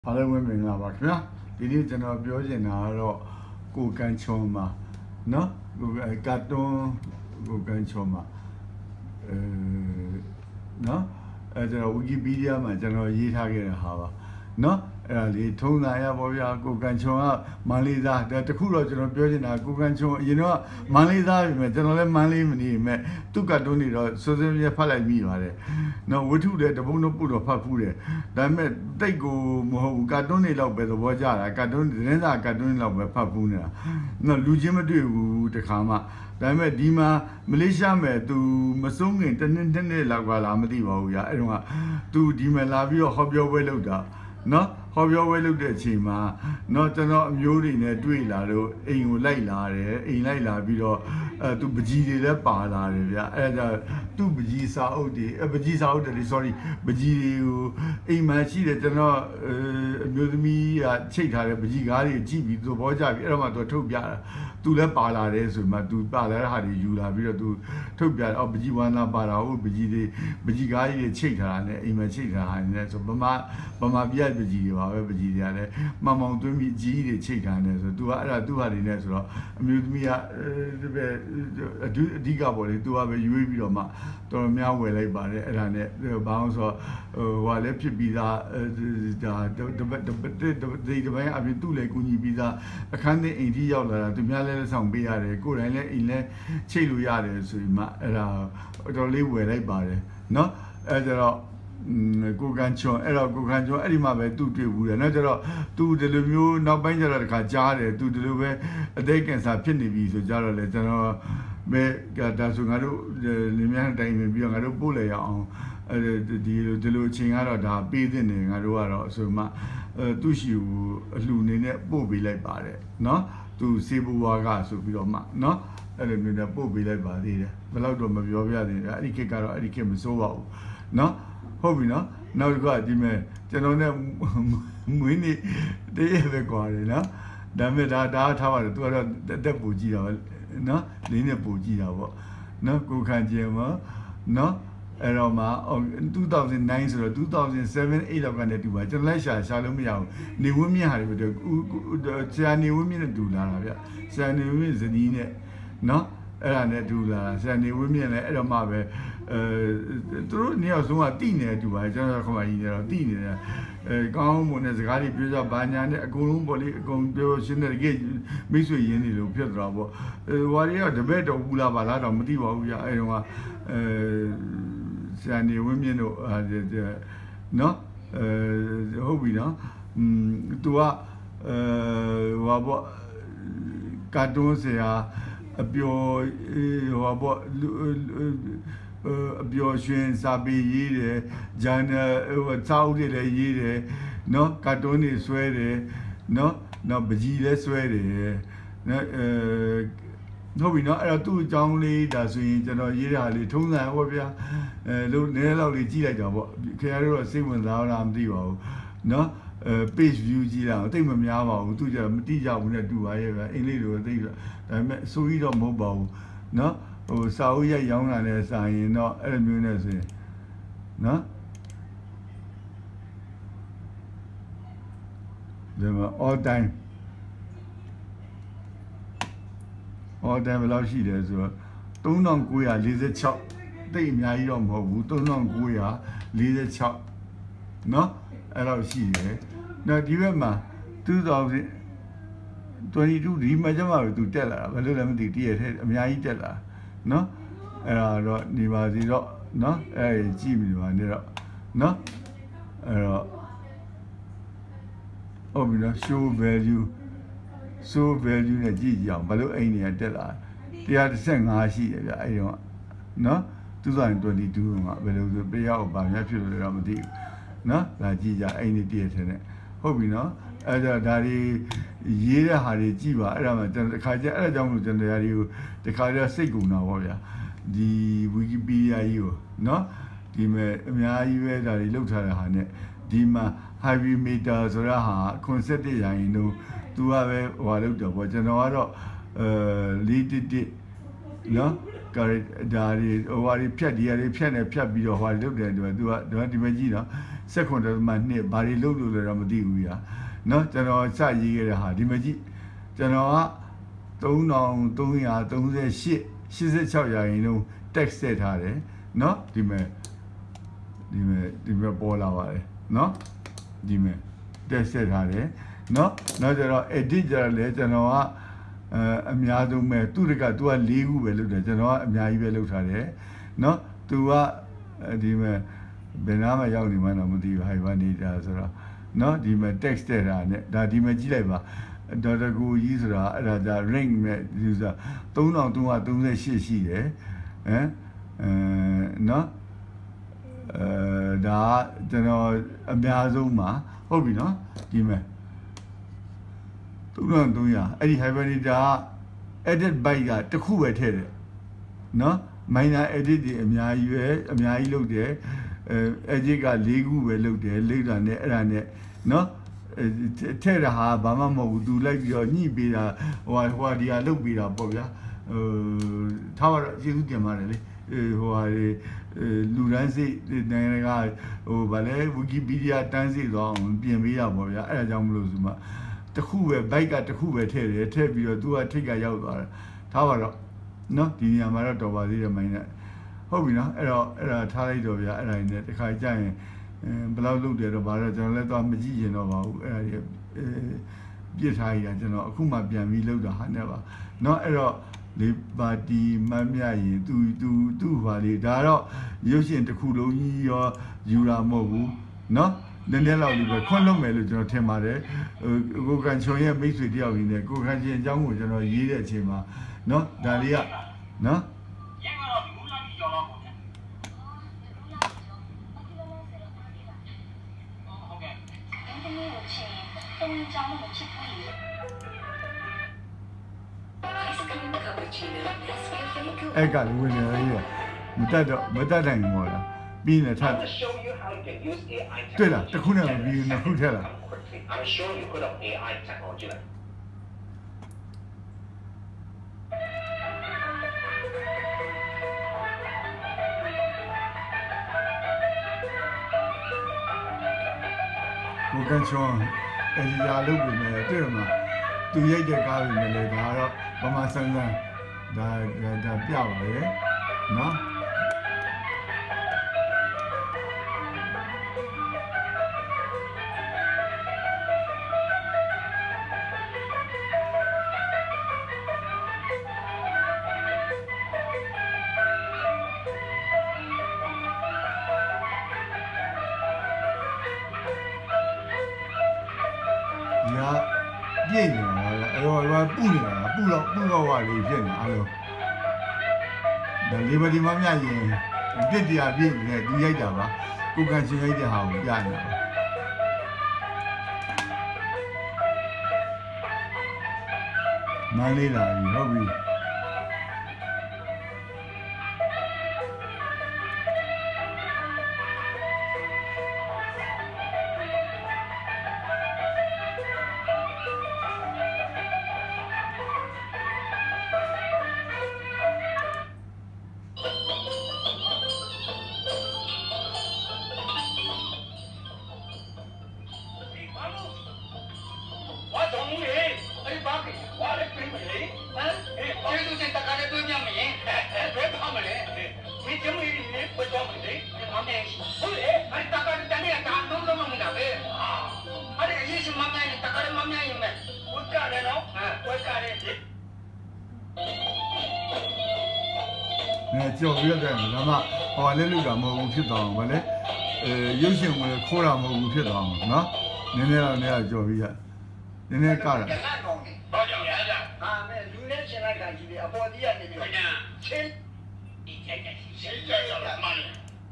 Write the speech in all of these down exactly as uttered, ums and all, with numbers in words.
အားလုံးပဲမင်္ဂလာပါခင်ဗျာဒီနေ့ကျွန်တော်ပြောချင်တာကတော့ကိုကန်ချွန်မှာเนาะကိုကာတွန်းကိုကန်ချွန်မှာအဲเนาะအဲကျွန်တော် Wikipedia မှာကျွန်တော်ရေးထားခဲ့တဲ့ဟာပါเนาะအဲ့ဒါလေးထုံးစံရပါဗျာကိုကန်ချွန်ကမန်လေးသားတခုတော့ကျွန်တော်ပြောချင်တာကိုကန်ချွန်အရင်တော့မန်လေးသားပြီမဲ့ကျွန်တော်လည်းမန်လေးမနေမဲ့သူ့ကတွန်းနေတော့စိုးစိုးရဖတ်လိုက်မိပါတယ်เนาะဝတ္ထုတဲ့တပုံတော့ပုတော့ဖတ်ဖူးတယ်ဒါပေမဲ့တိတ်ကိုမဟုတ်ဘူးကာတွန်းနေလောက်ပဲသဘောကျတာကာတွန်းသတင်းစာကာတွန်းလောက်ပဲဖတ်ဖူးနေတာเนาะလူချင်းမတွေ့ဘူးတခါမှဒါပေမဲ့ဒီမှာမလေးရှားမဲ့သူမဆုံးခင်တနှစ်တစ်နှစ်လောက်ကလာမသိပါဘူးညာအဲ့တော့ကသူဒီမှာလာပြီးတော့ဟောပြောပွဲလုပ်တာเนาะဟောပြောပွဲလုပ်တဲ့အချိန်မှာเนาะကျွန်တော်အမျိုးတွေနဲ့တွေ့လာတော့အိမ်ကိုလိုက်လာတယ်အိမ်လိုက်လာပြီးတော့အဲသူပကြီးတွေလည်းပါလာတယ်ဗျအဲဒါသူ့ပကြီးစာအုပ်တွေအပကြီးစာအုပ်တွေ sorry ပကြီးတွေကိုအိမ်မှာရှိတယ်ကျွန်တော်အမျိုးသမီးကချိတ်ထားတဲ့ပကြီးကားတွေကြည့်ပြီးသူဘောကြပြီးအဲ့တော့မှသူထုတ်ပြတာသူလည်းပါလာတယ်ဆိုမှသူပါလာတဲ့ဟာတွေယူလာပြီးတော့သူထုတ်ပြအော်ပကြီးဝါနာပါတာဟုတ်ပကြီးတွေပကြီးကားကြီးတွေချိတ်ထားတာနဲ့အိမ်မှာချိတ်ထားတာနဲ့ဆိုဗမာဗမာပြပကြီးတွေပါပဲပကြီးတွေကလည်းမှန်မှန်သွင်းပြီးကြီးတွေချိတ်ထားတယ်ဆို तू ကအဲ့ဒါသူ့ဟာတွေနဲ့ဆိုတော့အမျိုးသမီးကပဲအဓိကပေါ့လေ तू ကပဲရွေးပြီးတော့မှတော်တော်များဝယ်လိုက်ပါတယ်အဲ့ဒါနဲ့ဘာလို့ဆိုတော့ဟိုဟာလည်းဖြစ်ပြီးသားဒါတပတ်တပတ်ဒီတပိုင်းအပြင်သူ့လည်းကူညီပြီးသားအခန်းထဲအိမ်ကြီးရောက်လာတာသူများလည်းဆောင်ပေးရတယ်ကိုယ်တိုင်လည်းအိမ်လည်းချိတ်လို့ရတယ်ဆိုပြီးမှအဲ့ဒါတော်လေးဝယ်လိုက်ပါတယ်เนาะအဲ့ဒါတော့ကိုကန်ချွန်အဲ့တော့ကိုကန်ချွန်အဲ့ဒီမှာပဲသူ့တွေ့ဘူးတယ်เนาะကျတော့သူဒီလိုမျိုးနောက်ပိုင်းကျတော့တခါကြားတယ်သူဒီလိုပဲအသိကင်ဆာဖြစ်နေပြီဆိုကြတော့လေကျွန်တော်ပဲဒါဆိုငါတို့လင်းမြန်းတိုင်ပြီးတော့ငါတို့ပို့လေရအောင်အဲဒီလိုဒီလိုအချိန်ကတော့ဒါပေးတဲ့နေငါတို့ကတော့ဆိုမှအဲသူ့ရှိကိုအလှနေနဲ့ပို့ပေးလိုက်ပါတယ်เนาะသူစေဘူဝါကဆိုပြီးတော့မှเนาะအဲ့လိုမျိုးနဲ့ပို့ပေးလိုက်ပါသေးတယ်ဘယ်တော့တော့မပြောပြသေးတယ်အဲ့ဒီခေတ်ကတော့အဲ့ဒီခေတ်မစိုးပါဘူးเนาะဟုတ်ပြီနော်နောက်တစ်ခါဒီမဲ့ကျွန်တော်နဲ့မွေးနေ့တည်းရပဲကွာတယ်နော်ဒါမဲ့ဒါဒါထားပါတယ်သူကတော့တက်ပူကြည့်တာပဲနော်လေးနဲ့ပူကြည့်တာပေါ့နော်ကိုခံကျင်မနော်အဲ့တော့မှtwo thousand nineဆိုတော့two thousand seven eightလောက်ကနေတူပါကျွန်တော်လိုက်ရှာရှာလို့မရဘူးနေဝင်းမြင့်ဟာတွေပဲဆရာနေဝင်းမြင့်နဲ့တူလာတာဗျဆရာနေဝင်းမြင့်ဇနီးနဲ့နော်အဲ့ဒါနဲ့တူလာဆရာနေဝင်းမြင့်လည်းအဲ့တော့မှပဲအဲသူတို့နေရာဆုံးကတိနေတူပါကျွန်တော်ခမကြီးနေတော့တိနေတယ်အဲကောင်းမွန်တဲ့စကားတွေပြောကြဘာညာနဲ့အကုန်လုံးပေါ့လေအကုန်ပြောရှင်းတဲ့ကြိမိတ်ဆွေရင်းနေလို့ဖြစ်သွားပေါ့အဲဝါရီကတပည့်တော်ဘူးလားပါလားတော့မသိပါဘူးကြာအဲတော့ကအဲဆရာနေဝင်းမြင့်တို့နော်အဲဟုတ်ပြီနော်อืมသူကအဲဟိုပေါ့ကာတွန်းဆရာအပျော်ဟိုပေါ့အပျော်ရွှင်စာပေရေးတယ်ဂျန်နယ်ဟိုစာအုပ်တွေလည်းရေးတယ်နော်ကာတွန်းတွေဆွဲတယ်နော်နော်ပကြီးလည်းဆွဲတယ်နော်အဲဟုတ်ပြီနော်အဲ့တော့သူ့အကြောင်းလေးဒါဆိုရင်ကျွန်တော်ရေးတာလေးထုံးစံဟောဗျာအဲလို့နည်းလောက်လေးကြည့်လိုက်တာပေါ့ခင်ဗျားတို့တော့စိတ်ဝင်စားလားမသိပါဘူးနော်အဲ page view ကြည့်တာတိတ်မများပါဘူးသူကြမတိကြဘူးနဲ့တူပါရဲ့ဗျာအင်္ဂလိပ်လိုသိဒါပေမဲ့အစိုးရတော့မဟုတ်ပါဘူးနော်ဟိုစာအုပ်ရိုက်ရောင်းတာနဲ့စာရင်တော့အဲ့လိုမျိုးနဲ့ဆိုရင်နော်ဒီမှာ all time all time ဘယ်လောက်ရှိတယ်ဆိုတော့three thousand nine hundred forty-sixတိတ်အများကြီးတော့မဟုတ်ဘူးthree thousand nine hundred forty-sixနော်အဲ့လောက်ရှိတယ်နောက်ဒီဘက်မှာtwo thousand twenty-twoဒီမှာကျမှပဲသူတက်လာတာဘယ်လိုလဲမသိတည့်ရတဲ့အများကြီးတက်လာနော်အဲ့ဒါတော့နေပါစီတော့နော်အဲ့ကြည့်ပြီးပါနေတော့နော်အဲ့တော့ဟုတ်ပြီနော် show value show value နဲ့ကြည့်ကြအောင်ဘယ်လိုအိမ်နေတက်လာone thirty-fiveရှိတယ်ဗျအဲ့တော့နော်twenty twenty-twoကဘယ်လိုဆိုပြရအောင်ဗာများဖြစ်လို့တော့မသိဘူးနော်ဒါကြည့်ကြအိမ်နေတည့်ရတဲ့ဟုတ်ပြီနော်အဲ့ဒါဒါတွေရေးတဲ့ဟာတွေကြည့်ပါအဲ့ဒါမှကျွန်တော်တစ်ခါကျအဲ့ဒါကြောင့်မလို့ကျွန်တော်ဓာတ်တွေကိုတစ်ခါကျစိတ်ကုန်တာပေါ့ဗျာဒီ Wikipedia ကြီးကိုနော်ဒီမဲ့အများကြီးပဲဒါတွေလောက်ထားတဲ့ဟာနဲ့ဒီမှာ heavy meter ဆိုတာဟာ concept ရိုင်းတို့သူကပဲဟိုလောက်တော့ပေါ့ကျွန်တော်ကတော့အဲ၄တစ်တစ်နော်ကာဒါတွေဟိုဟာတွေဖြတ်ဒီဟာတွေဖြတ်နေဖြတ်ပြီးတော့ဟိုဟာလောက်တယ်သူကသူကဒီမှာကြည့်နော်စက်ခွန်တမနှစ်ဘာတွေလုပ်လို့လဲတော့မသိဘူးဗျာနော်ကျွန်တော်စရေးခဲ့တဲ့ဟာဒီမှာကြည့်ကျွန်တော်ကသုံးထောင်သုံးရာသုံးဆယ်ရှစ် ရှစ်ဆယ့်ခြောက်ရာခိုင်နှုန်း tax ဆက်ထားတယ်နော်ဒီမဲ့ဒီမဲ့ဒီမဲ့ပေါ်လာပါတယ်နော်ဒီမဲ့ tax ဆက်ထားတယ်နော်နောက်ကျတော့ edit ကြလဲကျွန်တော်ကအအများဆုံးပဲသူတကသူက၄ခုပဲလုပ်တယ်ကျွန်တော်ကအများကြီးပဲလုပ်ထားတယ်နော်သူကဒီမဲ့ဘယ်နားမှာရောက်နေမှတော့မသိဘူးဟိုင်ဘာနေတာဆိုတော့နော်ဒီမဲ့ text တက်တာနဲ့ဒါဒီမဲ့ကြည့်လိုက်ပါဒေါ်တာကိုကြီးဆိုတာအဲ့ဒါဒါ rank နဲ့ user သုံးထောင်သုံးရာသုံးဆယ်ရှစ်ရှိတယ်ဟမ်အဲနော်အဲဒါကျွန်တော်အများဆုံးမှာဟုတ်ပြီနော်ဒီမဲ့သုံးထောင်သုံးရာအဲ့ဒီ Hibernata edit byte ကတစ်ခုပဲထည့်တယ်နော် minor edit တွေအများကြီးပဲအများကြီးလုပ်တယ်အဲ edit က၄ခုပဲလုပ်တယ်လိမ့်တာနဲ့အဲ့ဒါနဲ့နော်ထဲတာဟာဘာမှမဟုတ်ဘူးသူလိုက်ပြီးတော့ညှိပေးတာဟိုဟိုဒီဟာလုပ်ပေးတာပေါ့ဗျာဟိုထားပါတော့ကျေးဇူးတင်ပါတယ်လေဟိုဟာလူတန်းစိတ်နိုင်ငံကဟိုဗာလဲဝီကီပီဒီးယားတန်းစိတ်သွားအောင်ပြင်ပေးတာပေါ့ဗျာအဲ့ဒါကြောင့်မလို့ဆိုမှတခုပဲ byte ကတခုပဲထည့်တယ်ထည့်ပြီးတော့သူကထိတ်ကရောက်သွားတာထားပါတော့နော်ဒီနေရာမှာတော့တော်ပါသေးတယ်မိုင်းနဲ့ဟုတ်ပြီနော်အဲ့တော့အဲ့ဒါထားလိုက်တော့ဗျာအဲ့ဒါနဲ့တစ်ခါကြာရင်ဘယ်လောက်လုပ်တယ်တော့ဗါတော့ကျွန်တော်လည်းတော့မကြည့်ရင်တော့ပါဘူးအဲ့ဒါကြီးပြစ်ထားရတာကျွန်တော်အခုမှပြန်ပြီးလုပ်တာဟာနဲ့ပါเนาะအဲ့တော့လေပါတီမတ်မြရင်သူသူသူ့ဟာလေဒါတော့ရုပ်ရှင်တစ်ခုလုံးကြီးရောယူတာမဟုတ်ဘူးเนาะနည်းနည်းလောက်လေးပဲခွန့်လုပ်မယ်လို့ကျွန်တော်ထင်ပါတယ်ဟိုကိုကန်ချွန်ရဲ့မိတ်ဆွေတယောက်ရင်းနဲ့ကိုကန်ချင်းအကြောင်းကိုကျွန်တော်ရေးတဲ့အချိန်မှာเนาะဒါလေးကเนาะအဲ့ကလူဝင်နေတယ်မတတ်တော့မတတ်နိုင်ဘူးလားပြီးနေထားတွေ့လားတခုနဲ့ပြီးနှစ်ခုထက်လား I'm sure you could have A I technology like ကိုကန်ချွန်အဲ့ဒီလာလုပ်ပြီးနေတွေ့မှာသူရိုက်တဲ့ကားတွေနဲ့လည်းဒါတော့ပမာဆန်းဆန်းဒါဒါပြပါလေနော်ပြည့်နေတာအဲ့တော့ဘာပူနေတာပူတော့ပူတော့ဝါလေးဖြစ်နေအားလုံးဒါလေးပါဒီမမြရင်ပြစ်တရားပြည့်နေသူရိုက်တာပါကိုကန်ချင်းရိုက်တဲ့ဟာကိုပြနေတာပါမလေးလာပြီဟုတ်ပြီကြော်ပြီးတော့ဒါမှဟောလည်းလူတာမဟုတ်ဘူးဖြစ်သွားအောင်ဗါလေအဲရုပ်ရှင်ဝင်ခိုးတာမဟုတ်ဘူးဖြစ်သွားအောင်နော်နည်းနည်းတော့နည်းတော့ကြော်ပြီးရနည်းနည်းကတာဟုတ်ကြရကြအာမဲလူနဲ့ရှင်လိုက်ကကြီးလေအပေါ်ကြီးကနေပြီးတော့ချင်းဒီကြိုက်ကြရှင်းကြရမှန်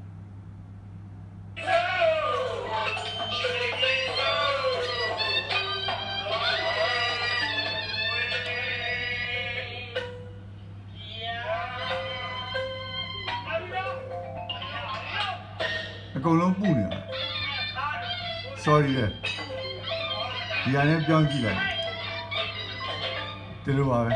အကုန်လုံးပူနေတာ sorry လေဒီဟာနဲ့ပြောင်းကြည့်လိုက်ဒီလိုပါပဲ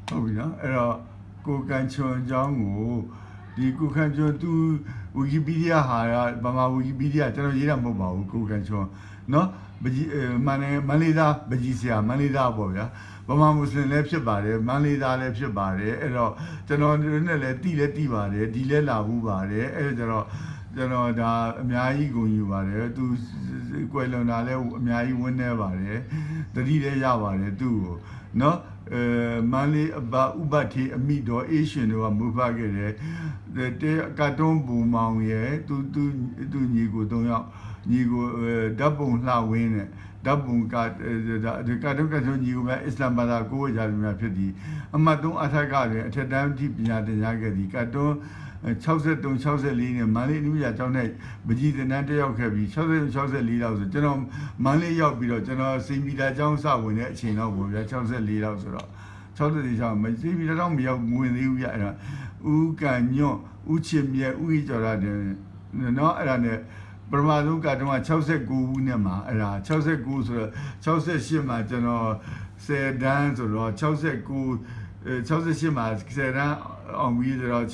ဟုတ်ပြီနော်အဲ့တော့ကိုကန်ချွန်အကြောင်းကိုဒီကိုကန်ချွန်သူဝီကီပီဒီးယားဟာဗမာဝီကီပီဒီးယားကျွန်တော်ရေးတာမဟုတ်ပါဘူးကိုကန်ချွန်နော်ပကြီးမန်နေမန်လေးသားပကြီးဆရာမန်လေးသားပေါ့ဗျာဗမာမွတ်စလင်လည်းဖြစ်ပါတယ်မန်လေးသားလည်းဖြစ်ပါတယ်အဲ့တော့ကျွန်တော်တို့နဲ့လည်းတိလည်းတိပါတယ်ဒီလည်းလာဘူးပါတယ်အဲ့တော့ကျွန်တော်ကျွန်တော်ဒါအများကြီးဂုဏ်ယူပါတယ်သူကွယ်လွန်တာလည်းအများကြီးဝန်းနေပါတယ်တတိလည်းရပါတယ်သူ့ကိုနော်အဲမန်လေးအဘဥပတိအမိတော်အေးရှင်တို့ကမူဖခဲ့တယ်တဲကတ်တွန်းဘူမောင်ရဲ့သူသူသူညီကို၃ယောက်ညီကိုဓာတ်ပုံလှဝင်းနဲ့ဓာတ်ပုံကဒီကတ်တွန်းကတ်တွန်းညီကိုပဲအစ္စလာမ်ဘာသာကိုယ်ရာလူများဖြစ်သည်အမှတ်၃အထက်ကတွင်အထက်တန်းထိပညာသင်ကြားခဲ့သည်ကတ်တွန်း63 64နဲ့မန်လေးအနုရာကျောင်းနဲ့ပကြီးတင်တန်းတက်ရောက်ခဲ့ပြီး63 64လောက်ဆိုကျွန်တော်မန်လေးရောက်ပြီးတော့ကျွန်တော်စိန်ပီတာကျောင်းစဝင်တဲ့အချိန်တော့ပေါ့ဗျာ64လောက်ဆိုတော့64ကျောင်းမစိန်ပီတာတော့မရောက်ဝင်သေးဘူးဗျအဲ့ဒါဦးကန်ညွန့်ဦးချစ်မြတ်ဦးကြီးကျော်ရတယ်နော်အဲ့ဒါနဲ့ပထမဆုံးကတော့69ခုနဲ့မှာအဲ့ဒါ69ဆိုတော့68မှာကျွန်တော်၁၀တန်းဆိုတော့69 68မှာ၁၀တန်းအောင်ပြီးဆိုတော့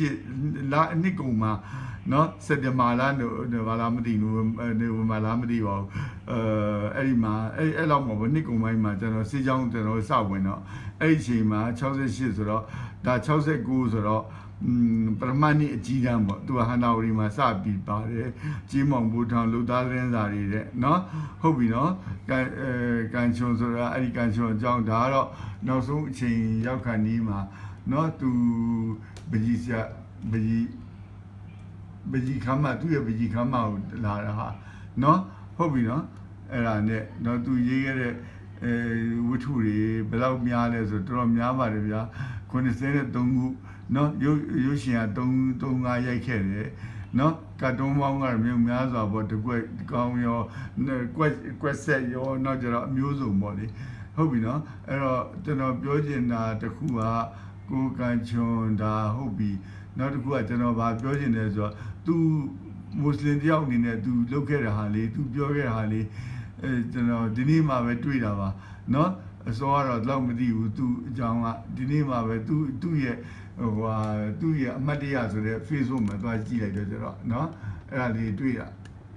68လာအနှစ်ကုန်မှာနော်စက်တင်ဘာလနော်ဘာလာမသိဘူးနေဘာလာမသိပါဘူးအဲအဲ့ဒီမှာအဲ့အဲ့လောက်မှာဗနှစ်ကုန်ပိုင်းမှာကျွန်တော်စီချောင်းကျွန်တော်စဝင်တော့အဲ့ဒီအချိန်မှာ68ဆိုတော့ဒါ69ဆိုတော့อืมပရမဏိအကြီးတန်းပေါ့သူကဟန္တာဝရီမှာစပြီးပါတယ်ကြီးမောင်ဘူထောင်လူသားသတင်းစာတွေတဲ့เนาะဟုတ်ပြီเนาะကန်အဲကန်ချွန်ဆိုတာအဲ့ဒီကန်ချွန်အကြောင်းဒါကတော့နောက်ဆုံးအချိန်ရောက်ခါနီးမှာเนาะသူပကြီးဆရာပကြီးပကြီးခမ်းမသူ့ရဲ့ပကြီးခမ်းမကိုလာတာဟာเนาะဟုတ်ပြီเนาะအဲ့ဒါနဲ့เนาะသူရေးခဲ့တဲ့အဲဝတ္ထုတွေဘယ်လောက်များလဲဆိုတော့တော်တော်များပါတယ်ဗျာခုနှစ်ဆယ်နဲ့သုံးခုနော်ရုပ်ရုပ်ရှင်က၃၃ငါးရိုက်ခဲ့တယ်နော်ကတ်တုံးပေါင်းကတော့မြို့များစွာပေါ့တကွက်ကောင်းရောကွက်ကွက်ဆက်ရောနောက်ကျတော့အမျိုးစုံပေါ့လေဟုတ်ပြီနော်အဲ့တော့ကျွန်တော်ပြောချင်တာတစ်ခုကကိုကန်ချွန်ဒါဟုတ်ပြီနောက်တစ်ခုကကျွန်တော်ဗာပြောချင်တယ်ဆိုတော့သူမွတ်စလင်တယောက်အနေနဲ့သူလုပ်ခဲ့တဲ့ဟာလေးသူပြောခဲ့တဲ့ဟာလေးအဲကျွန်တော်ဒီနေ့မှပဲတွေ့တာပါနော်အစောကတော့တော့မသိဘူးသူအကြောင်းကဒီနေ့မှပဲသူသူ့ရဲ့ဟိုဟာသူ့ရဲ့အမှတ်တရဆိုတဲ့ Facebook မှာသွားကြည့်လိုက်တော့ကျတော့เนาะအဲ့ဒါလေးတွေ့တာ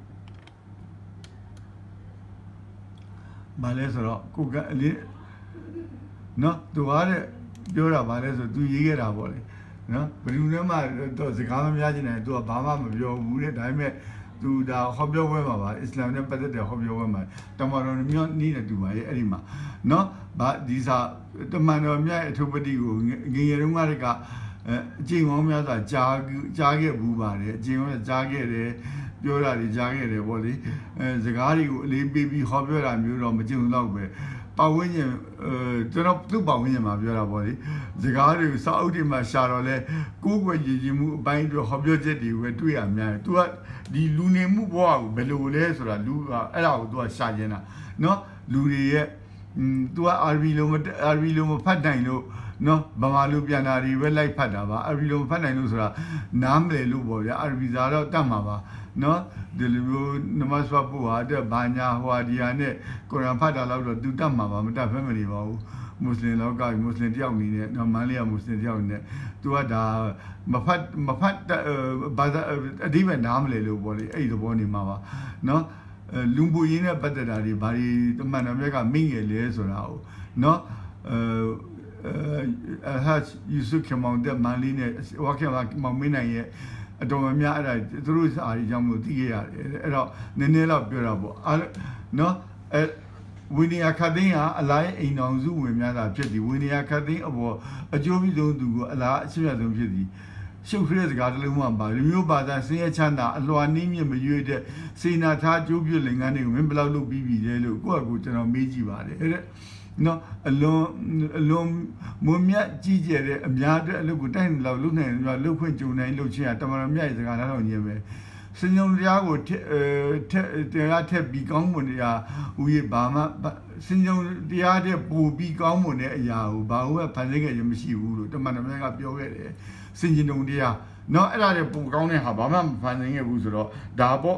ဘာလဲဆိုတော့ကိုကလေးเนาะသူကတဲ့ပြောတာဘာလဲဆိုသူရေးခဲ့တာပေါ့လေเนาะဘယ်သူမှတော့စကားမများချင်တယ်သူကဘာမှမပြောဘူးတဲ့ဒါပေမဲ့သူဒါဟောပြောပွဲမှာပါအစ္စလာမ်နဲ့ပတ်သက်တဲ့ဟောပြောပွဲမှာတမန်တော်မျိုးနီးတဲ့သူပါရဲ့အဲ့ဒီမှာเนาะဗာဒီစာတမန်တော်မြတ်အထုပတိကိုငငယ်တုန်းကတည်းကအကျင့်ကောင်းများစွာကြားကြားခဲ့ဘူးပါတယ်အကျင့်ကောင်းကြားခဲ့တယ်ပြောတာတွေကြားခဲ့တယ်ပေါ့လေအဲစကားတွေကိုအလေးပေးပြီးဟောပြောတာမျိုးတော့မကျင်တော့ပဲပတ်ဝန်းကျင်အဲကျွန်တော်သူ့ပတ်ဝန်းကျင်မှာပြောတာပေါ့လေစကားတွေကိုစာအုပ်တွေမှာရှာတော့လဲကိုယ်ွယ်ရည်ရည်မှုအပိုင်းတွေဟောပြောချက်တွေပဲတွေ့ရများတယ်။ तू ကဒီလူနေမှုဘဝကိုဘယ်လိုလဲဆိုတာလူကအဲ့ဒါကို तू ကရှာကျင်တာเนาะလူတွေရဲ့อืม तू က အာရဘီလိုမအာရဘီလိုမဖတ်နိုင်လို့เนาะဗမာလိုပြန်တာတွေပဲလိုက်ဖတ်တာပါအာရဘီလိုမဖတ်နိုင်လို့ဆိုတာနားမလည်လို့ပေါ့ဗျာအာရဘီစာတော့တတ်မှာပါเนาะဒီလိုမျိုးနမတ်ဆွတ်ဖို့ဟာတဲ့ဘာညာဟွာဒီယာနဲ့ကုရ်အာန်ဖတ်တာတော့ तू တတ်မှာပါမတတ်ဖဲမနေပါဘူးမွတ်စလင်လောကမွတ်စလင်တယောက်အနေနဲ့နော်မန်လေးကမွတ်စလင်တယောက်အနေနဲ့ तू ကဒါမဖတ်မဖတ်ဘာသာအဓိပ္ပာယ်နားမလည်လို့ပေါ့လေအဲ့ဒီသဘောနေမှာပါနော်လူမှုရေးနဲ့ပတ်သက်တာတွေဘာတွေတမန်တော်မြတ်ကမိငယ်လဲဆိုတာကိုနော်အဲဟာယူဆုခမောင်တဲ့မန်လေးနဲ့ဝါခေမောင်မင်းနိုင်ရဲ့အတော်များများအဲ့ဒါသူတို့စာရီကြောင့်မလို့သိခဲ့ရတယ်အဲ့တော့နည်းနည်းတော့ပြောတာပေါ့အဲနော်အဲဝိနည်းခတ်သိန်းဟာအလားအိမ်တော်စုဝင်များတာဖြစ်သည်ဝိနည်းခတ်သိန်းအပေါ်အကျိုးပြုဆုံးသူကိုအလားအရှိမြတ်ဆုံးဖြစ်သည်ရှုပ်ခရဲစကားတလုံးမှပါလူမျိုးဘာသာဆင်းရဲချမ်းသာအလွှာနည်းမြင့်မရွေ့တဲ့စေနာထားကျိုးပြလင်ကန်းတွေကိုမင်းဘယ်လောက်လုပ်ပြီးပြီလဲလို့ကိုယ့်အကူကျွန်တော်မေးကြည့်ပါတယ်တဲ့နော်အလွန်အလွန်မွန်မြတ်ကြီးကျယ်တဲ့အများတဲ့အလုပ်ကိုတိုက်နေလောက်လုပ်နိုင်တယ်လုပ်ခွင့်ကြုံနိုင်လုပ်ချင်းကတမန်တော်မြတ်ရဲ့စကားနားတော်ညင်ပဲစဉ္ုံတရားကိုထက်တရားထက်ပြီးကောင်းမွန်တရားဦးရဘာမှစဉ္ုံတရားတဲ့ပိုပြီးကောင်းမွန်တဲ့အရာကိုဘာလို့ဖန်ဆင်းခဲ့ရမရှိဘူးလို့တမန်တော်မြတ်ကပြောခဲ့တယ်စဉ္ုံတရားနော်အဲ့ဒါတွေပုံကောင်းတဲ့ဟာဘာမှမဖန်ဆင်းခဲ့ဘူးဆိုတော့ဒါပေါ့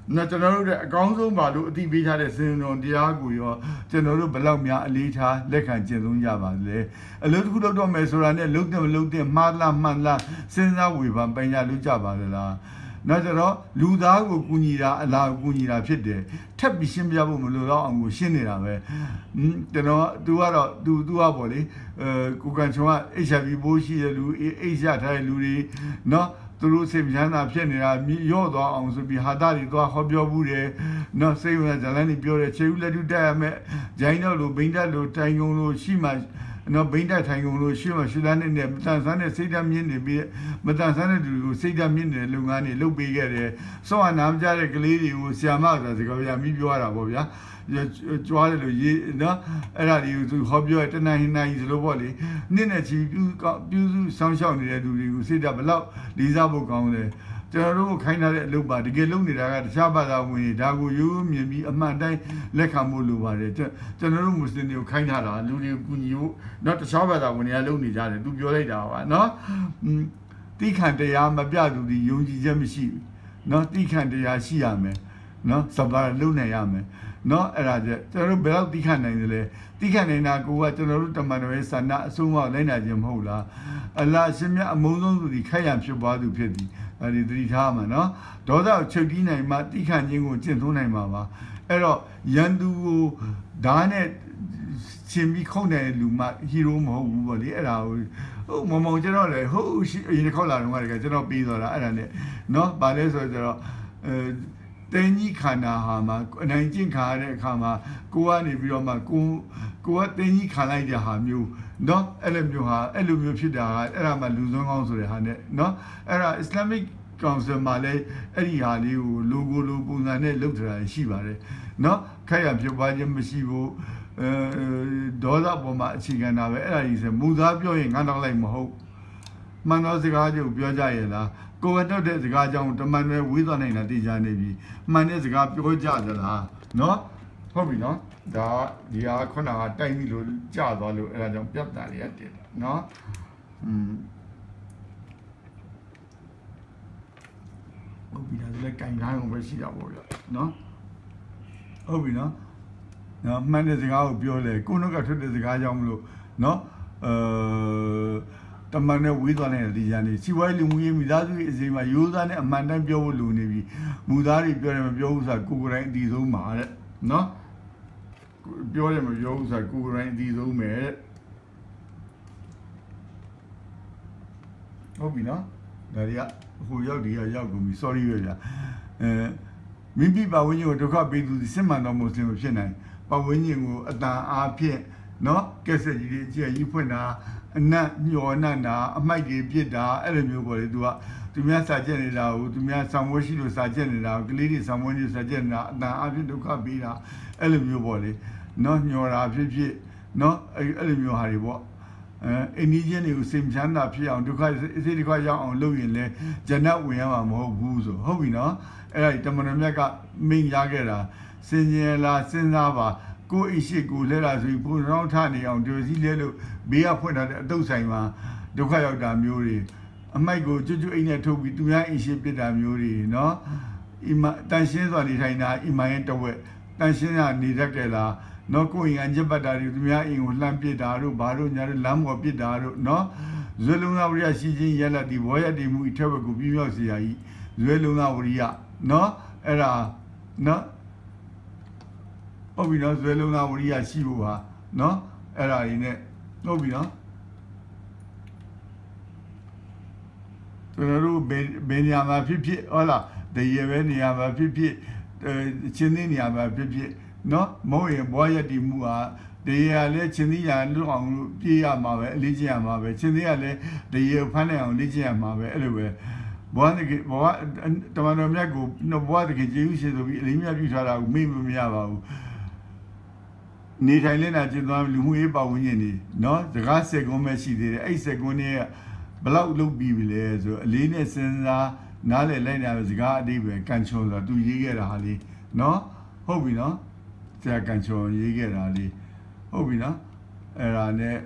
နော်ကျွန်တော်တို့တဲ့အကောင်းဆုံးပါလို့အတိပေးထားတဲ့စင်တော်တရားကိုရောကျွန်တော်တို့ဘယ်လောက်များအလေးထားလက်ခံကျင့်သုံးကြပါလဲအလုပ်တစ်ခုလုပ်တော့မယ်ဆိုတာနဲ့လုပ်တယ်မလုပ်တယ်မှားလားမှန်လားစဉ်းစားဝေဖန်ပညာလုပ်ကြပါလားနောက်ကျတော့လူသားကိုကူညီတာအလားကူညီတာဖြစ်တယ်ထပ်ပြီးရှင်းပြဖို့မလိုတော့အောင်ကိုရှင်းနေတာပဲကျွန်တော် तू ကတော့ तू तू ကပေါ့လေအဲကိုကန်ချုံက H I V ပိုးရှိတဲ့လူ AIDS ရထားတဲ့လူတွေနော်သူတို့စိတ်ချမ်းသာဖြစ်နေတာရော့သွားအောင်ဆိုပြီးဟာတာတွေသွားဟောပြောဘူးတယ်နော်စိတ်ဝင်ဇလန်းတွေပြောတယ်ခြေဦးလက်တူတက်ရမယ်ဂျိုင်းတော့လို့ဘိန်းတက်လို့တိုင်ကုန်လို့ရှိမှနော်ဘိန်းတက်ထိုင်ကုန်လို့ရှိမှရှူလန်းနေတဲ့မတန်ဆန်းတဲ့စိတ်ဓာတ်မြင့်နေပြီးမတန်ဆန်းတဲ့လူကိုစိတ်ဓာတ်မြင့်နေတဲ့လုပ်ငန်းတွေလုပ်ပေးခဲ့တယ်စောင့်အနာမကြတဲ့ကလေးတွေကိုဆရာမဆိုတာစကားပြမိပြောရတာပေါ့ဗျာကြွားတယ်လို့ရေးနော်အဲ့ဒါတွေကိုသူဟောပြောတနင်္ဟိနိုင်ဆိုလို့ပေါ့လေနှစ်နဲ့ချီပြူပြူစုဆောင်းရှောက်နေတဲ့လူတွေကိုစိတ်ဓာတ်ဘလောက်လေးစားဖို့ကောင်းတယ်ကျွန်တော်တို့ခိုင်းထားတဲ့အလုပ်ပါတကယ်လုပ်နေတာကတခြားဘာသာဝင်တွေဒါကိုရိုးမြင်ပြီးအမှန်တိုင်းလက်ခံဖို့လိုပါတယ်ကျွန်တော်တို့မွတ်စလင်တွေကိုခိုင်းထားတာလူတွေကိုကူညီဖို့နော်တခြားဘာသာဝင်တွေကလုပ်နေကြတယ်သူပြောလိုက်တာပါနော်တိခန့်တရားမပြသူဒီယုံကြည်ချက်မရှိဘူးနော်တိခန့်တရားရှိရမယ်နော်စပါးလုံနိုင်ရမယ်နော်အဲ့ဒါကျကျွန်တော်တို့ဘယ်တော့တိခန့်နိုင်တယ်လဲတိခန့်နိုင်တာကိုကကျွန်တော်တို့တမန်တော်ရဲ့ဆန္ဒအဆုံးအမလိုက်နိုင်ခြင်းမဟုတ်လားအလ္လာဟ်အရှင်မြတ်အမုန်းဆုံးသူဒီခိုက်ရန်ဖြစ်ပွားသူဖြစ်သည်အဲဒီသတိထားမှာနော်ဒေါသကိုချုပ်တီးနိုင်မှတိခန့်ခြင်းကိုကျင့်သုံးနိုင်မှာပါအဲ့တော့ရန်သူကိုဓာတ်နဲ့ရှင်ပြီးခုန်တဲ့လူမှဟီးရိုးမဟုတ်ဘူးပေါ့လေအဲ့ဒါကိုဟုတ်မမောင်ကျွန်တော်လည်းဟုတ်အရင်ခေါက်လာတော့ကကျွန်တော်ပြီးသွားတာအဲ့ဒါနဲ့နော်ဗာလဲဆိုတော့အဲတင်းကြီးခန္ဓာဟာမှာအနိုင်ကျင့်ခါရတဲ့အခါမှာကိုကနေပြီးတော့မှကိုကိုကတင်းကြီးခံလိုက်တဲ့ဟာမျိုးနော်အဲ့လိုမျိုးဟာအဲ့လိုမျိုးဖြစ်တာကအဲ့ဒါမှလူစွန်းကောင်းဆိုတဲ့ဟာနဲ့နော်အဲ့ဒါ Islamic Council မှာလည်းအဲ့ဒီဟာလေးကို logo လိုပုံစံနဲ့လုပ်ထားတာရှိပါတယ်နော်ခိုက်ရဖြစ်ပွားခြင်းမရှိဘူးအဲဒေါသပေါ်မှာအခြေခံတာပဲအဲ့ဒါကြီးဆိုမူသားပြောရင်ငါတော့လိုက်မဟုတ်မှန်သောစကားကြိုပြောကြရဲ့လားကိုယ်ကတော့တဲ့စကားကြောင့်တမန်တွေဝေးသွားနိုင်တာသိကြနေပြီမှန်တဲ့စကားပြောကြသလားနော်ဟုတ်ပြီနော်ဒါဒီဟာခုနကတိုက်ပြီလို့ကြာသွားလို့အဲ့ဒါကြောင့်ပြတ်တာတွေရတယ်နော်อืมဟုတ်ပြီဒါလည်းကင်ထားအောင်ပဲရှိတာပေါ့ဗျနော်ဟုတ်ပြီနော်နော်မှန်တဲ့စကားကိုပြောလေကိုနှုတ်ကထွက်တဲ့စကားကြောင့်မလို့နော်အဲတမန်နဲ့ဝေးသွားတဲ့ဒီကြံနေစီဝိုင်းလူမှုရေးမိသားစုရဲ့အစီအမရိုးသားနဲ့အမှန်တမ်းပြောဖို့လိုနေပြီမူသားတွေပြောတယ်မပြောဘူးဆိုတာကိုယ်ကိုယ်တိုင်အတီဆုံးပါတဲ့နော်ပြောတယ်မပြောဘူးဆိုတာကိုယ်ကိုယ်တိုင်အတီဆုံးပဲတဲ့ဟုတ်ပြီနော်ဒါတွေကဟိုရောက်ဒီရောက်ရောက်ကုန်ပြီ sorry ပဲဗျာအဲမိမိပါဝင်းကြီးကိုဒုက္ခပေးသူစစ်မှန်သောမွတ်စလင်မဖြစ်နိုင်ပါဝင်းကြီးကိုအတန်အားဖြင့်နော်ကက်ဆက်ကြီးတွေအကျယ်ကြီးဖွင့်တာအနတ်ညှော်နှံ့တာအမိုက်တွေပြစ်တာအဲ့လိုမျိုးပေါ့လေသူကသူများစာကျက်နေတာကိုသူများဆောင်ဝဲရှိလို့စာကျက်နေတာကိုကလေးတွေဆောင်ဝဲနေစာကျက်နေတာအတန်အားဖြင့်ဒုက္ခပေးတာအဲ့လိုမျိုးပေါ့လေနော်ညှော်တာဖြစ်ဖြစ်နော်အဲ့လိုမျိုးဟာတွေပေါ့အဲအင်းကြီးတွေကိုစိတ်ချမ်းသာဖြစ်အောင်ဒုက္ခစိတ်ဒုက္ခရောက်အောင်လုပ်ရင်လည်းဂျန်နတ်ဝင်ရမှာမဟုတ်ဘူးဆိုဟုတ်ပြီနော်အဲ့ဒါတမန်တော်မြတ်ကမိန့်ရခဲ့တာစင်ကြယ်လားစဉ်းစားပါကိုအိရှိကိုလဲလာဆိုပြီးဘုံတော်ထနေအောင်ဒီစည်းလဲလို့ဘေးကဖွင့်ထားတဲ့အတုပ်ဆိုင်မှာဒုက္ခရောက်တာမျိုးတွေအမိုက်ကိုကျွတ်ကျွတ်အိမ်နဲ့ထုတ်ပြီးသူများအိရှိပြစ်တာမျိုးတွေနော်အီမတန်ရှင်းစွာနေထိုင်တာအီမရဲ့တဝက်တန်ရှင်းရနေတတ်ကြလားနော်ကိုရင်အညက်ပတ်တာတွေသူများအိမ်ကိုလှမ်းပစ်တာတို့ဘာတို့ညာတို့လမ်းပေါ်ပစ်တာတို့နော်ဇွဲလုံးသားဝရိယရှိချင်းရက်လက်ဒီဘောရတည်မှုအထက်ဘက်ကိုပြင်းပြောက်စေရကြီးဇွဲလုံးသားဝရိယနော်အဲ့ဒါနော်ဟုတ်ပြီနော်ဇွဲလုံးသားဝရိယရှိဖို့ဟာနော်အဲ့ဒါကြီးနဲ့ဟုတ်ပြီနော်ကျွန်တော်တို့ဘယ်ဘယ်နေရာမှာဖြစ်ဖြစ်ဟုတ်လားတရေပဲနေရာမှာဖြစ်ဖြစ်ချင်းသေးနေရာမှာဖြစ်ဖြစ်နော်မဟုတ်ရင်ဘွားရတည်မှုဟာတရေကလည်းချင်းသေးရလွတ်အောင်လို့ပြေးရမှာပဲအလေးကျင့်ရမှာပဲချင်းသေးကလည်းတရေဖမ်းနိုင်အောင်လေ့ကျင့်ရမှာပဲအဲ့လိုပဲဘွားတကယ်ဘွားတမန်တော်မြတ်ကိုဘွားတကယ်ကျေးဇူးရှင်ဆိုပြီးအလေးမြတ်ပြုထားတာကိုမေ့မရပါဘူးနေထိုင်နေတာကျင့်သွားလူမှုရေးပါဝင်ရင်နေနော်စကားစက်ကွန်းပဲရှိသေးတယ်အဲ့စက်ကွန်းနဲ့ဘလောက်လုပ်ပြီးပြီလဲဆိုအလေးနဲ့စဉ်းစားနားလည်လိုက်တာပဲစကားအတိတ်ပဲကန်ချုံဆိုတာသူရေးခဲ့တာဟာလေနော်ဟုတ်ပြီနော်ဆရာကန်ချုံရေးခဲ့တာလေဟုတ်ပြီနော်အဲ့ဒါနဲ့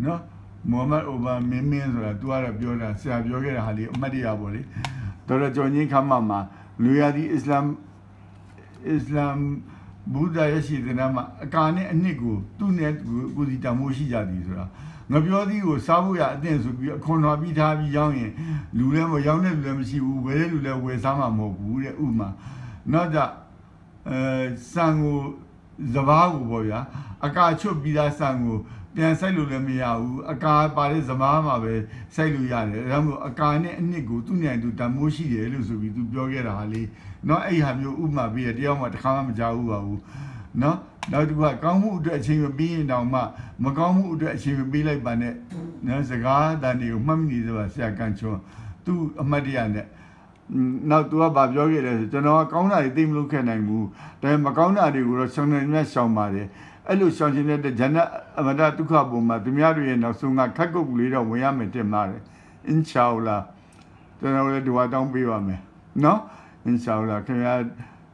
နော်မိုဟာမက်အိုဘာမင်းမင်းဆိုတာ तू ကတော့ပြောတာဆရာပြောခဲ့တာဟာလေအမှတ်တရပေါ့လေတော်တော်ကြော်ငင်းခမ်းမှာမှာလူရသည်အစ္စလာမ်အစ္စလာမ်ဘုရားရဲ့ရှိတဲ့နာမှာအကာနဲ့အနှစ်ကိုသူ့နဲ့ကိုစီတမိုးရှိကြသည်ဆိုတာငပြောသည်ကိုစားဖို့ရအသင့်ဆိုပြီးအခွန်တော်ပြီးထားပြီးရောင်းရင်လူလည်းမရောင်းတဲ့လူလည်းမရှိဘူးဝယ်တဲ့လူလည်းဝယ်စားမှာမဟုတ်ဘူးတဲ့ဥမာနောက်ကြအဲစံကိုစဘာကိုပေါ့ဗျာအကာချွတ်ပြီးသားစံကိုပြန်ဆိုင်လို့လည်းမရဘူးအကာပါတဲ့စဘာမှာပဲဆိုင်လို့ရတယ်ဒါမှမဟုတ်အကာနဲ့အနှစ်ကိုသူ့နဲ့သူတမိုးရှိတယ်လို့ဆိုပြီးသူပြောခဲ့တာဟာလေနော်အဲ့ဟာမျိုးဥမာပြီးရတယောက်မှတစ်ခါမှမကြောက်ဘူးပါဘူးနော်နောက်တစ်ခုကကောင်းမှုအတွက်အချိန်မပေးရင်တောင်မှမကောင်းမှုအတွက်အချိန်မပေးလိုက်ပါနဲ့နော်စကားတန်တွေကိုမှတ်မိနေသလားဆရာကန်ချွန်းသူ့အမှတ်တရနဲ့နောက်သူကဗာပြောခဲ့တယ်ဆိုကျွန်တော်ကကောင်းတာတွေသိမလို့ခဲ့နိုင်ဘူးဒါပေမဲ့မကောင်းတာတွေကိုတော့ရှောင်နေမြတ်ရှောင်ပါတယ်အဲ့လိုရှောင်ခြင်းတဲ့ဂျန်နတ်အမဒဒုက္ခပုံမှာသူများတွေရဲ့နောက်ဆုံးကခက်ကုတ်လေးတော့ဝင်ရမယ်တင်ပါတယ်အင်ရှာအလ္လာကျွန်တော်လည်းဒူဝါတောင်းပေးပါမယ်နော်အင်ရှာအလ္လာခင်ဗျာ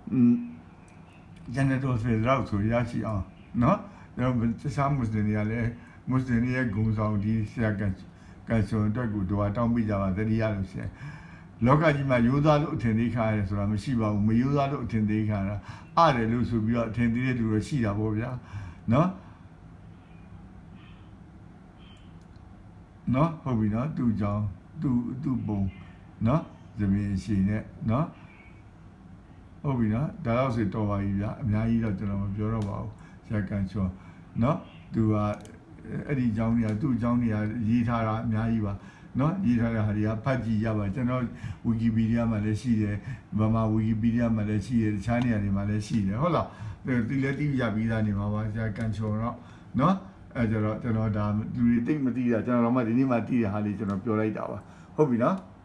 ဂျန်နတ်တော်ဖေရောက်ဆိုရရှိအောင်နော်ကျွန်တော်တခြားမွတ်စလင်တွေကလည်းမွတ်စလင်တွေရဲ့ဂုဏ်ဆောင်ဒီဆရာကန်ကန်ဆိုအတွက်ကိုဒူဝါတောင်းပေးကြပါတတိယလို့ဆရာလောကကြီးမှာရိုးသားလို့အထင်သေးခါရဲဆိုတာမရှိပါဘူးမရိုးသားလို့အထင်သေးခါတာအားတယ်လို့ဆိုပြီးတော့အထင်သေးတဲ့လူတွေရှိတာပေါ့ဗျာနော်နော်ဟုတ်ပြီနော်သူ့ကြောင့်သူ့သူ့ပုံနော်သမီးရှိနေနော်ဟုတ်ပြီနော်ဒါတော့ဆိုတော်ပါပြီဗျာအများကြီးတော့ကျွန်တော်မပြောတော့ပါဘူးဆရာကန်ချောနော်သူကအဲ့ဒီအကြောင်းတွေကသူ့အကြောင်းတွေကရေးထားတာအများကြီးပါနော်ရေးထားတဲ့ဟာတွေကဖတ်ကြည့်ရပါကျွန်တော်ဝီကီပီဒီယာမှာလည်းရှိတယ်ဗမာဝီကီပီဒီယာမှာလည်းရှိတယ်တခြားနေရာတွေမှာလည်းရှိတယ်ဟုတ်လားဒီလည်းတိရပြီးသားနေမှာပါဆရာကန်ချောတော့နော်အဲကြတော့ကျွန်တော်ဒါလူတွေသိမသိတာကျွန်တော်တော့မှဒီနေ့မှသိတဲ့ဟာလေးကျွန်တော်ပြောလိုက်တာပါဟုတ်ပြီနော်